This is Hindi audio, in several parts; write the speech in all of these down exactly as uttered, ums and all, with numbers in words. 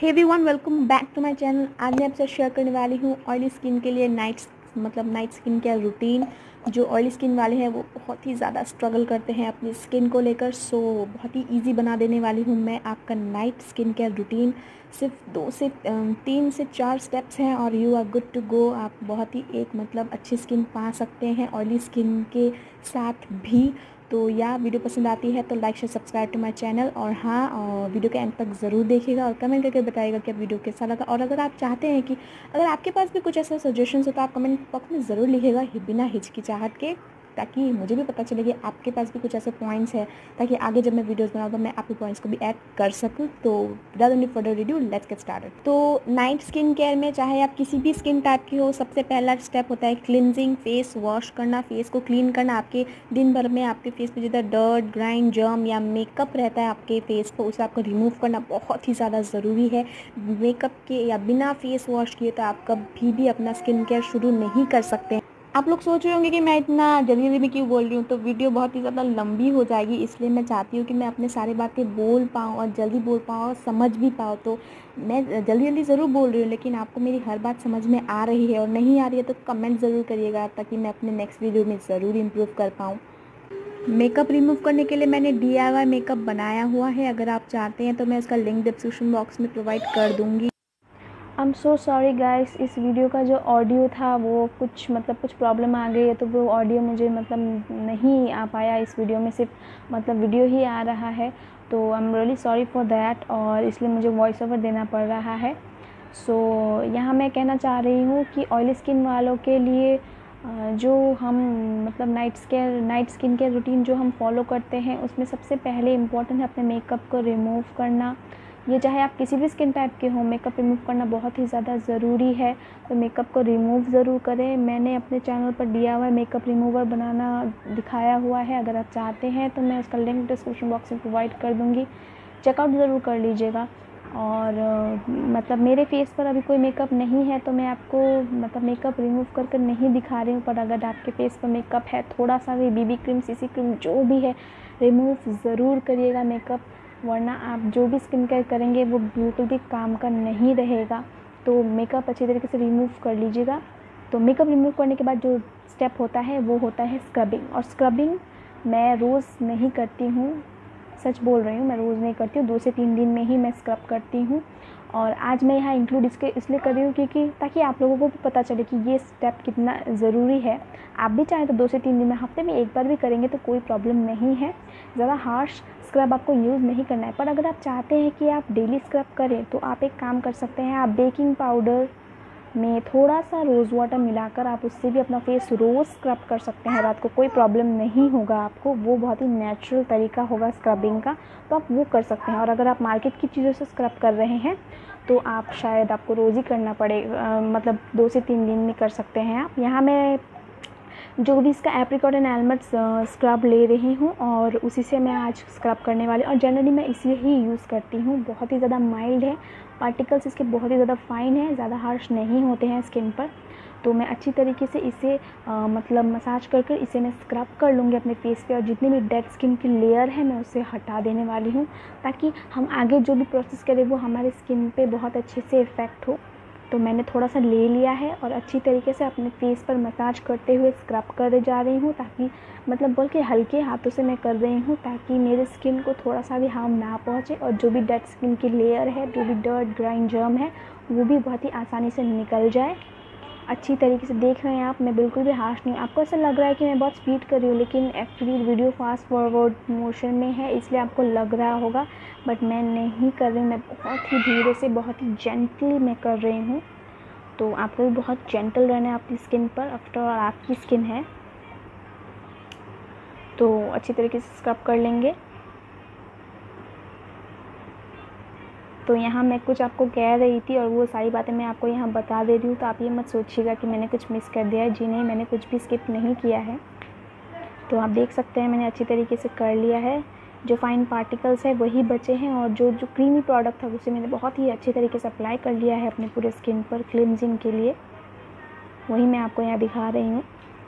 Hey everyone, welcome back to my channel. आज मैं आपसे शेयर करने वाली हूँ ऑयली स्किन के लिए नाइट मतलब नाइट स्किन केयर रूटीन। जो ऑयली स्किन वाले हैं वो बहुत ही ज़्यादा स्ट्रगल करते हैं अपनी स्किन को लेकर, सो बहुत ही इजी बना देने वाली हूँ मैं आपका नाइट स्किन केयर रूटीन। सिर्फ दो से तीन से चार स्टेप्स हैं और you are good to go. आप बहुत ही एक मतलब अच्छी स्किन पा सकते हैं ऑयली स्किन के साथ भी। तो या वीडियो पसंद आती है तो like share subscribe to my channel. और हाँ, और वीडियो के एंड तक ज़रूर देखिएगा और कमेंट करके बताइएगा कि वीडियो कैसा लगा। और अगर आप चाहते हैं कि अगर आपके पास भी कुछ ऐसा सजेशन हो तो आप कमेंट बॉक्स में ज़रूर लिखिएगा बिना हिचकिचाहट के, ताकि मुझे भी पता चले कि आपके पास भी कुछ ऐसे पॉइंट्स हैं, ताकि आगे जब मैं वीडियोस बनाऊँ तो मैं आपके पॉइंट्स को भी ऐड कर सकूँ। तो without any further ado let's get started. तो नाइट स्किन केयर में चाहे आप किसी भी स्किन टाइप की हो, सबसे पहला स्टेप होता है क्लिनजिंग, फेस वॉश करना, फेस को क्लीन करना। आपके दिन भर में आपके फेस पे जितना डर्ट, ग्राइंड, जर्म या मेकअप रहता है आपके फेस पर, उसे आपको रिमूव करना बहुत ही ज़्यादा ज़रूरी है। मेकअप के या बिना फेस वॉश किए तो आप कभी भी अपना स्किन केयर शुरू नहीं कर सकते। आप लोग सोच रहे होंगे कि मैं इतना जल्दी जल्दी में क्यों बोल रही हूँ, तो वीडियो बहुत ही ज़्यादा लंबी हो जाएगी, इसलिए मैं चाहती हूँ कि मैं अपने सारी बातें बोल पाऊँ और जल्दी बोल पाऊँ और समझ भी पाऊँ। तो मैं जल्दी जल्दी ज़रूर बोल रही हूँ, लेकिन आपको मेरी हर बात समझ में आ रही है और नहीं आ रही है तो कमेंट ज़रूर करिएगा, ताकि मैं अपने नेक्स्ट वीडियो में ज़रूर इम्प्रूव कर पाऊँ। मेकअप रिमूव करने के लिए मैंने डी आई वाई मेकअप बनाया हुआ है। अगर आप चाहते हैं तो मैं उसका लिंक डिस्क्रिप्शन बॉक्स में प्रोवाइड कर दूँगी। I am so sorry guys, इस वीडियो का जो ऑडियो था वो कुछ मतलब कुछ प्रॉब्लम आ गई है, तो वो ऑडियो मुझे मतलब नहीं आ पाया इस वीडियो में, सिर्फ मतलब वीडियो ही आ रहा है। तो I am really sorry for that, और इसलिए मुझे वॉइस ओवर देना पड़ रहा है। सो so, यहाँ मैं कहना चाह रही हूँ कि ऑयली स्किन वालों के लिए जो हम मतलब night care night skin care routine जो हम फॉलो करते हैं, उसमें सबसे पहले इम्पॉर्टेंट है अपने मेकअप को रिमूव करना। ये चाहे आप किसी भी स्किन टाइप के हो, मेकअप रिमूव करना बहुत ही ज़्यादा ज़रूरी है। तो मेकअप को रिमूव ज़रूर करें। मैंने अपने चैनल पर D I Y makeup remover बनाना दिखाया हुआ है, अगर आप चाहते हैं तो मैं उसका लिंक डिस्क्रिप्शन बॉक्स में प्रोवाइड कर दूँगी, चेकआउट ज़रूर कर लीजिएगा। और मतलब मेरे फेस पर अभी कोई मेकअप नहीं है तो मैं आपको मतलब मेकअप रिमूव कर कर नहीं दिखा रही हूँ, पर अगर आपके फेस पर मेकअप है, थोड़ा सा भी बीबी क्रीम, सीसी क्रीम जो भी है, रिमूव ज़रूर करिएगा मेकअप, वरना आप जो भी स्किन केयर करेंगे वो बिल्कुल भी काम का नहीं रहेगा। तो मेकअप अच्छी तरीके से रिमूव कर लीजिएगा। तो मेकअप रिमूव करने के बाद जो स्टेप होता है वो होता है स्क्रबिंग। और स्क्रबिंग मैं रोज़ नहीं करती हूँ, सच बोल रही हूँ, मैं रोज़ नहीं करती हूँ, दो से तीन दिन में ही मैं स्क्रब करती हूँ। और आज मैं यहाँ इंक्लूड इसके इसलिए कर रही हूँ क्योंकि ताकि आप लोगों को भी पता चले कि ये स्टेप कितना ज़रूरी है। आप भी चाहें तो दो से तीन दिन में, हफ्ते में एक बार भी करेंगे तो कोई प्रॉब्लम नहीं है। ज़्यादा हार्श स्क्रब आपको यूज़ नहीं करना है। पर अगर आप चाहते हैं कि आप डेली स्क्रब करें तो आप एक काम कर सकते हैं, आप बेकिंग पाउडर में थोड़ा सा रोज़ वाटर मिलाकर आप उससे भी अपना फेस रोज़ स्क्रब कर सकते हैं रात को, कोई प्रॉब्लम नहीं होगा आपको। वो बहुत ही नेचुरल तरीका होगा स्क्रबिंग का, तो आप वो कर सकते हैं। और अगर आप मार्केट की चीज़ों से स्क्रब कर रहे हैं तो आप शायद आपको रोज़ ही करना पड़ेगा, मतलब दो से तीन दिन में कर सकते हैं आप। यहाँ मैं जो भी इसका एप्रिकॉट एंड आलमंड स्क्रब ले रही हूँ और उसी से मैं आज स्क्रब करने वाली, और जनरली मैं इसे ही यूज़ करती हूँ। बहुत ही ज़्यादा माइल्ड है, पार्टिकल्स इसके बहुत ही ज़्यादा फाइन है, ज़्यादा हार्श नहीं होते हैं स्किन पर। तो मैं अच्छी तरीके से इसे आ, मतलब मसाज कर कर इसे मैं स्क्रब कर लूँगी अपने फेस पे, और जितनी भी डेड स्किन की लेयर है मैं उसे हटा देने वाली हूँ, ताकि हम आगे जो भी प्रोसेस करें वो हमारे स्किन पे बहुत अच्छे से इफ़ेक्ट हो। तो मैंने थोड़ा सा ले लिया है और अच्छी तरीके से अपने फेस पर मसाज करते हुए स्क्रब कर जा रही हूँ, ताकि मतलब बल्कि हल्के हाथों से मैं कर रही हूँ ताकि मेरे स्किन को थोड़ा सा भी हार्म ना पहुँचे, और जो भी डेड स्किन की लेयर है, जो भी डर्ट, ग्राइंड, जर्म है, वो भी बहुत ही आसानी से निकल जाए। अच्छी तरीके से देख रहे हैं आप, मैं बिल्कुल भी हार्श नहीं। आपको ऐसा लग रहा है कि मैं बहुत स्पीड कर रही हूँ, लेकिन actually video fast forward motion में है, इसलिए आपको लग रहा होगा, बट मैं नहीं कर रही हूँ। मैं बहुत ही धीरे से, बहुत ही जेंटली मैं कर रही हूँ। तो आपको भी बहुत जेंटल रहना है आपकी स्किन पर, आफ्टर ऑल आपकी स्किन है। तो अच्छी तरीके से स्क्रब कर लेंगे। तो यहाँ मैं कुछ आपको कह रही थी और वो सारी बातें मैं आपको यहाँ बता दे रही हूँ, तो आप ये मत सोचिएगा कि मैंने कुछ मिस कर दिया है। जी नहीं, मैंने कुछ भी स्किप नहीं किया है। तो आप देख सकते हैं मैंने अच्छी तरीके से कर लिया है। जो फाइन पार्टिकल्स है वही बचे हैं, और जो जो क्रीमी प्रोडक्ट था उसे मैंने बहुत ही अच्छी तरीके से अप्लाई कर लिया है अपने पूरे स्किन पर क्लिनजिंग के लिए, वही मैं आपको यहाँ दिखा रही हूँ।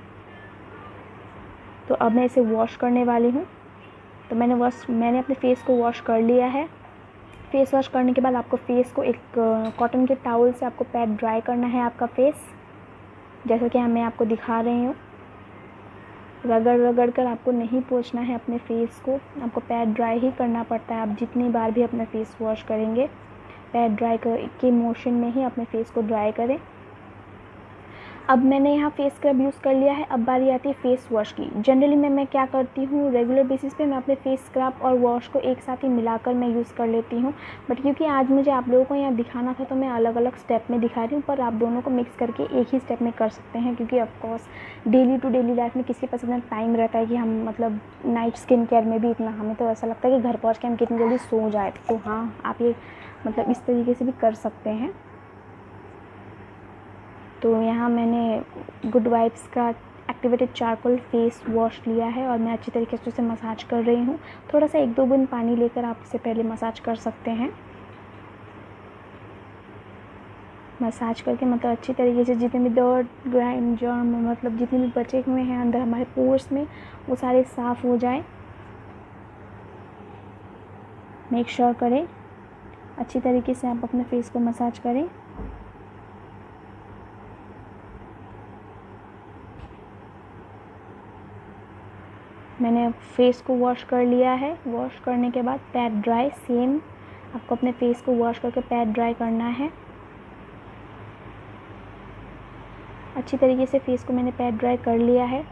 तो अब मैं इसे वॉश करने वाली हूँ। तो मैंने वॉश मैंने अपने फेस को वॉश कर लिया है। फेस वॉश करने के बाद आपको फेस को एक कॉटन के टावल से आपको पैड ड्राई करना है आपका फेस, जैसा कि मैं आपको दिखा रही हूँ। रगड़ रगड़ कर आपको नहीं पोंछना है अपने फेस को, आपको पैड ड्राई ही करना पड़ता है। आप जितनी बार भी अपना फेस वॉश करेंगे पैड ड्राई कर के मोशन में ही अपने फेस को ड्राई करें। अब मैंने यहाँ फेस स्क्रब यूज़ कर लिया है, अब बारी आती है फेस वॉश की। जनरली मैं मैं क्या करती हूँ, रेगुलर बेसिस पे मैं अपने फेस स्क्रब और वॉश को एक साथ ही मिलाकर मैं यूज़ कर लेती हूँ, बट क्योंकि आज मुझे आप लोगों को यहाँ दिखाना था तो मैं अलग अलग स्टेप में दिखा रही हूँ, पर आप दोनों को मिक्स करके एक ही स्टेप में कर सकते हैं, क्योंकि of course daily to daily life में किसी के पास इतना टाइम रहता है कि हम मतलब नाइट स्किन केयर में भी इतना, हमें तो ऐसा लगता है कि घर पहुँच के हम कितनी जल्दी सो जाए। तो हाँ, आप ये मतलब इस तरीके से भी कर सकते हैं। तो यहाँ मैंने गुड वाइब्स का एक्टिवेटेड चारकोल फेस वॉश लिया है और मैं अच्छी तरीके से उसे मसाज कर रही हूँ। थोड़ा सा एक दो बूंद पानी लेकर आप इससे पहले मसाज कर सकते हैं। मसाज करके मतलब अच्छी तरीके से जितने भी डर्ट ग्राइम जर्म मतलब जितने भी बचे हुए हैं अंदर हमारे पोर्स में वो सारे साफ़ हो जाए। मेक श्योर करें अच्छी तरीके से आप अपने फेस को मसाज करें। मैंने फेस को वॉश कर लिया है। वॉश करने के बाद पैड ड्राई, सेम आपको अपने फेस को वॉश करके पैड ड्राई करना है। अच्छी तरीके से फेस को मैंने पैड ड्राई कर लिया है।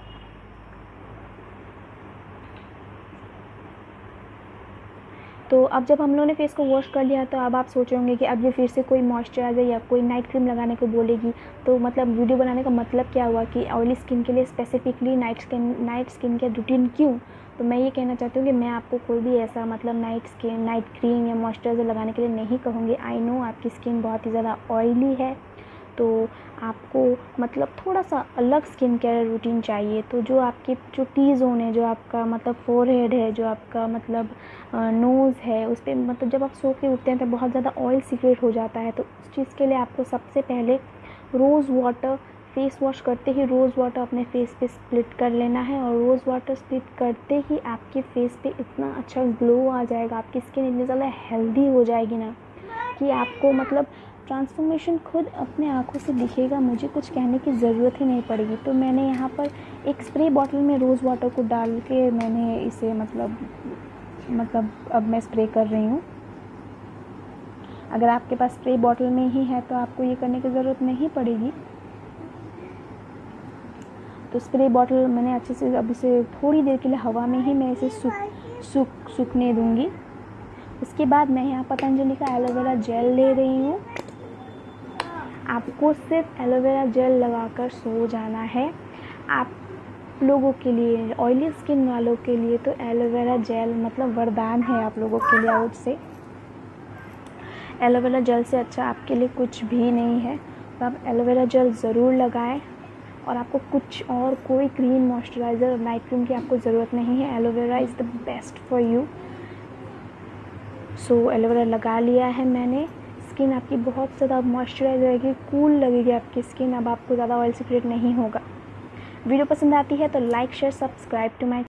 तो अब जब हम लोगों ने फेस को वॉश कर लिया तो अब आप सोच होंगे कि अब ये फिर से कोई मॉइस्चराइज़र या कोई नाइट क्रीम लगाने को बोलेगी, तो मतलब वीडियो बनाने का मतलब क्या हुआ कि ऑयली स्किन के लिए specifically night skin night skin care routine क्यों। तो मैं ये कहना चाहती हूँ कि मैं आपको कोई भी ऐसा मतलब नाइट स्किन नाइट क्रीम या मॉइस्चराइज़र लगाने के लिए नहीं कहूँगी। आई नो आपकी स्किन बहुत ही ज़्यादा ऑयली है, तो आपको मतलब थोड़ा सा अलग स्किन केयर रूटीन चाहिए। तो जो आपके जो टी जोन है, जो आपका मतलब फोरहेड है, जो आपका मतलब नोज़ है, उस पर मतलब जब आप सो के उठते हैं तो बहुत ज़्यादा ऑयल सीक्रेट हो जाता है। तो उस चीज़ के लिए आपको सबसे पहले रोज़ वाटर, फेस वॉश करते ही रोज़ वाटर अपने फेस पे स्प्लिट कर लेना है, और रोज़ वाटर स्प्लिट करते ही आपके फेस पे इतना अच्छा ग्लो आ जाएगा, आपकी स्किन इतनी ज़्यादा हेल्दी हो जाएगी ना कि आपको मतलब ट्रांसफॉर्मेशन खुद अपने आँखों से दिखेगा। मुझे कुछ कहने की ज़रूरत ही नहीं पड़ेगी। तो मैंने यहाँ पर एक स्प्रे बॉटल में रोज़ वाटर को डाल के मैंने इसे मतलब मतलब अब मैं स्प्रे कर रही हूँ। अगर आपके पास स्प्रे बॉटल में ही है तो आपको ये करने की ज़रूरत नहीं पड़ेगी। तो स्प्रे बॉटल मैंने अच्छे से अब इसे थोड़ी देर के लिए हवा में ही मैं इसे सूख सूख सूखने दूँगी। उसके बाद मैं यहाँ पतंजलि का एलोवेरा जेल ले रही हूँ। आपको सिर्फ एलोवेरा जेल लगाकर सो जाना है। आप लोगों के लिए, ऑयली स्किन वालों के लिए तो एलोवेरा जेल मतलब वरदान है आप लोगों के लिए। आउट से एलोवेरा जेल से अच्छा आपके लिए कुछ भी नहीं है। तो आप एलोवेरा जेल ज़रूर लगाएं, और आपको कुछ और कोई क्रीम, मॉइस्चराइज़र, नाइट क्रीम की आपको ज़रूरत नहीं है। Aloe vera is the best for you. So aloe vera लगा लिया है मैंने। स्किन आपकी बहुत ज़्यादा मॉइस्चराइज रहेगी, कूल लगेगी आपकी स्किन। अब आपको ज़्यादा ऑयल सीक्रेट नहीं होगा। वीडियो पसंद आती है तो like share subscribe to my